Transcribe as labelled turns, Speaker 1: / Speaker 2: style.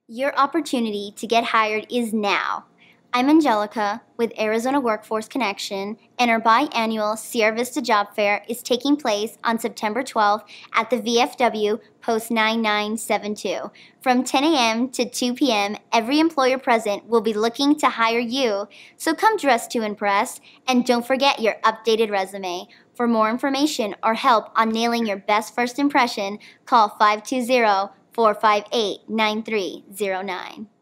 Speaker 1: Your opportunity to get hired is now. I'm Angelica with Arizona Workforce Connection, and our biannual Sierra Vista Job Fair is taking place on September 12th at the VFW Post 9972. From 10 a.m. to 2 p.m., every employer present will be looking to hire you, so come dressed to impress, and don't forget your updated resume. For more information or help on nailing your best first impression, call 520-458-9309.